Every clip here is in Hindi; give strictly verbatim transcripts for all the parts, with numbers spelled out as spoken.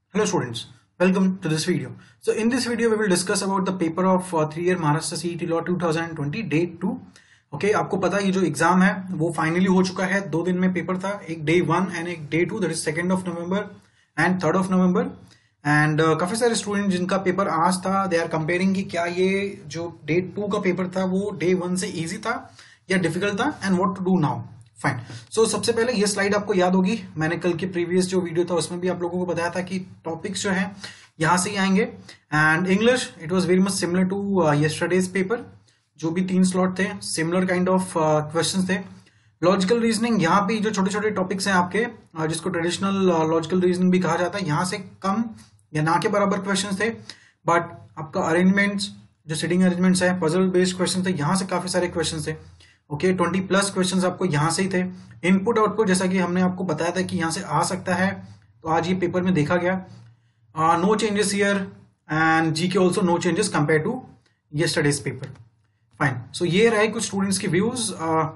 Hello students, welcome to this video. So in this video we will discuss about the paper of uh, three year Maharashtra C E T Law twenty twenty day two. Okay, आपको पता है ये जो एग्जाम है वो फाइनली हो चुका है. दो दिन में पेपर था, एक डे वन एंड एक day two, that is second of November and third of November. And काफी सारे स्टूडेंट जिनका पेपर आज था, दे आर कंपेयरिंग कि क्या ये जो डे टू का पेपर था वो डे वन से इजी था या डिफिकल्ट था and what to do now. Fine. So सबसे पहले ये स्लाइड आपको याद होगी, मैंने कल के प्रीवियस जो वीडियो था उसमें भी आप लोगों को बताया था कि टॉपिक्स जो है यहां से ही आएंगे. And English it was very much similar to yesterday's paper. जो भी तीन स्लॉट थे, सिमिलर काइंड ऑफ क्वेश्चंस थे. लॉजिकल रीजनिंग, यहाँ पे जो छोटे छोटे टॉपिक्स हैं आपके, uh, जिसको ट्रेडिशनल लॉजिकल रीजनिंग भी कहा जाता है, यहाँ से कम या ना के बराबर क्वेश्चंस थे. बट आपका अरेंजमेंट्स, जो सिटिंग अरेंजमेंट्स है, पजल बेस्ड क्वेश्चन थे, यहाँ से काफी सारे क्वेश्चन थे. ओके, ट्वेंटी प्लस क्वेश्चंस आपको यहाँ से ही थे. इनपुट आउटपुट जैसा कि हमने आपको बताया था कि यहाँ से आ सकता है, तो आज ये पेपर में देखा गया. No changes here and GK also no changes compare to yesterday's paper. Fine. So ये रहे कुछ स्टूडेंट्स की views.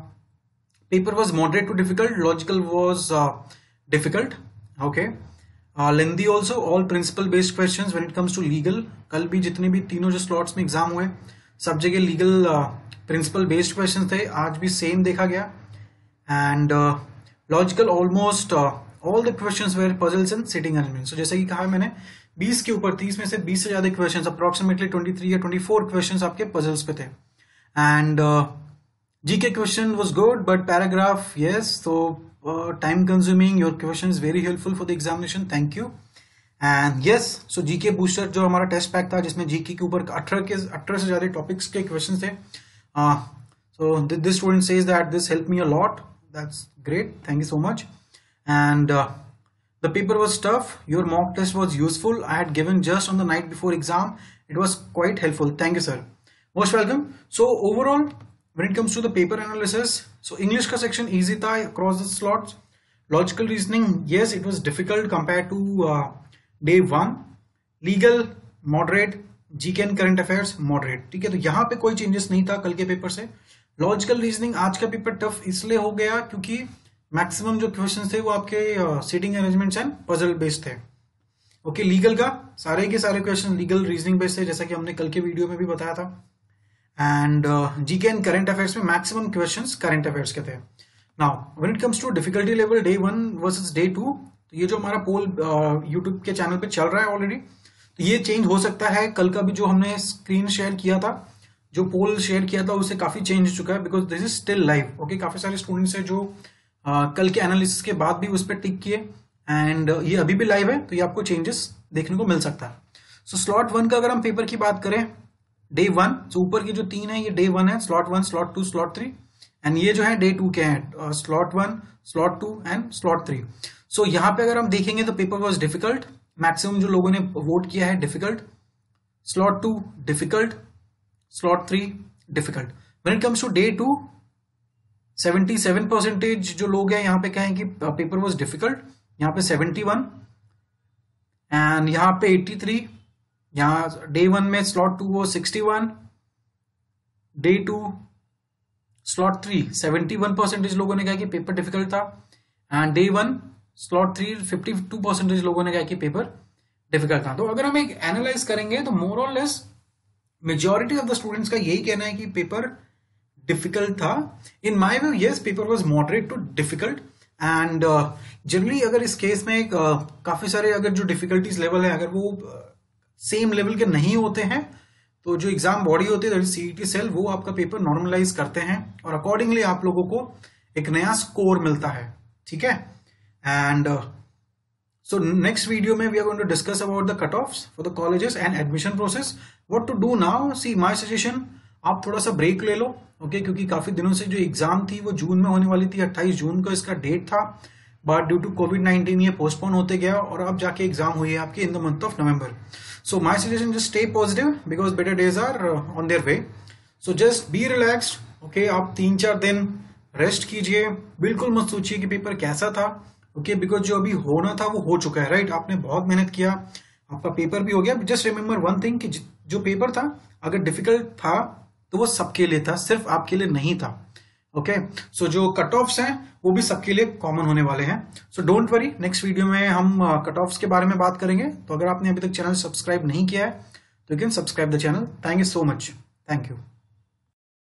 Paper was moderate to difficult, logical was difficult. Okay, lengthy also, all principle based questions when it comes to legal. कल भी जितने भी तीनों जो स्लॉट्स में एग्जाम हुए सब जगह लीगल प्रिंसिपल बेस्ड क्वेश्चन थे. आज भी सेम देखा गया. And logical almost all the questions were puzzles and sitting arrangement. So जैसे कि कहा मैंने, बीस के ऊपर, तीस में से बीस से ज्यादा क्वेश्चंस, अप्रोक्सीमेटली तेईस या चौबीस क्वेश्चंस आपके पजल्स पे थे. And GK question was good but paragraph yes, तो time consuming. Your question is very helpful for the examination, thank you. And yes, so GK booster जो हमारा टेस्ट पैक था जिसमें जीके के ऊपर अठारह के अठारह से ज्यादा टॉपिक्स के क्वेश्चन थे. Uh, so th this student says that this helped me a lot. That's great. Thank you so much. And uh, the paper was tough. Your mock test was useful. I had given just on the night before exam. It was quite helpful. Thank you, sir. Most welcome. So overall, when it comes to the paper analysis, so English ka section easy tha across the slots. Logical reasoning, yes, it was difficult compared to uh, day one. Legal, moderate. GK and current affairs moderate. ठीक है, तो यहाँ पे कोई चेंजेस नहीं था कल के पेपर से. लॉजिकल रीजनिंग आज का पेपर टफ इसलिए हो गया क्योंकि मैक्सिमम जो क्वेश्चंस थे वो आपके sitting arrangements and puzzle based थे. ओके, लीगल का सारे के सारे क्वेश्चन लीगल रीजनिंग बेस्ड थे, जैसा कि हमने कल के वीडियो में भी बताया था. And GK and current affairs में मैक्सिमम क्वेश्चंस करंट अफेयर्स के थे. Now when it comes to difficulty level day one versus day two, तो ये जो हमारा पोल यूट्यूब के चैनल पे चल रहा है ऑलरेडी, तो ये चेंज हो सकता है. कल का भी जो हमने स्क्रीन शेयर किया था, जो पोल शेयर किया था, उससे काफी चेंज हो चुका है because this is still live. Okay, काफी सारे स्टूडेंट्स हैं जो आ, कल के एनालिसिस के बाद भी उस पर टिक किए एंड ये अभी भी लाइव है, तो ये आपको चेंजेस देखने को मिल सकता है. सो स्लॉट वन का अगर हम पेपर की बात करें, डे वन, सो ऊपर की जो तीन है ये डे वन है, slot one, slot two, slot three. And ये जो है डे टू के हैं, slot one, slot two and slot three. So यहाँ पे अगर हम देखेंगे तो पेपर वॉज डिफिकल्ट. मैक्सिमम जो लोगों ने वोट किया है difficult, slot two difficult, slot three difficult. When it comes to day two, सतहत्तर परसेंटेज जो लोग हैं यहाँ पे कहें कि पेपर वाज डिफिकल्ट, यहाँ पे इकहत्तर एंड यहाँ पे तिरासी. यहाँ डे वन में स्लॉट टू वो इकसठ, डे टू स्लॉट थ्री इकहत्तर परसेंटेज लोगों ने कहा कि पेपर डिफिकल्ट था, and day one slot three बावन परसेंटेज लोगों ने कहा कि पेपर डिफिकल्ट था. तो अगर हम एक एनालाइज करेंगे तो मोर और less majority of the students का यही कहना है कि पेपर डिफिकल्ट था. In my view yes, paper was moderate to difficult. And generally अगर इस केस में uh, काफी सारे अगर जो डिफिकल्टीज लेवल है अगर वो सेम uh, लेवल के नहीं होते हैं, तो जो एग्जाम बॉडी होती है सीईटी सेल, वो आपका पेपर नॉर्मलाइज करते हैं और अकॉर्डिंगली आप लोगों को एक नया स्कोर मिलता है. ठीक है. And uh, so next video में we are going to discuss about the cutoffs for the colleges and admission process. What to do now? See, my suggestion, आप थोड़ा सा ब्रेक ले लो. Okay okay? क्योंकि काफी दिनों से जो एग्जाम थी वो जून में होने वाली थी, अट्ठाईस जून को इसका डेट था, but due to Covid nineteen ये पोस्टपोन होते गया और अब जाके एग्जाम हुई है आपकी in the month of November. So my suggestion, just stay positive because better days are on their way. So just be relaxed. Okay, आप तीन चार दिन रेस्ट कीजिए. बिल्कुल मत सोचिए कि पेपर कैसा था. ओके, बिकॉज जो अभी होना था वो हो चुका है. राइट, आपने बहुत मेहनत किया, आपका पेपर भी हो गया. जस्ट रिमेंबर वन थिंग कि जो पेपर था अगर डिफिकल्ट था तो वो सबके लिए था, सिर्फ आपके लिए नहीं था. ओके, सो जो कट ऑफ्स हैं वो भी सबके लिए कॉमन होने वाले हैं। So don't worry, next video में हम कट ऑफ्स के बारे में बात करेंगे। तो अगर आपने अभी तक चैनल सब्सक्राइब नहीं किया है तो you can subscribe the channel. Thank you so much, thank you.